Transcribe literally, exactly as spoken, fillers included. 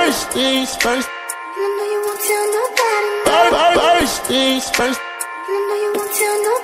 First things first. And I know you won't tell nobody. First things first. And I know you won't tell nobody.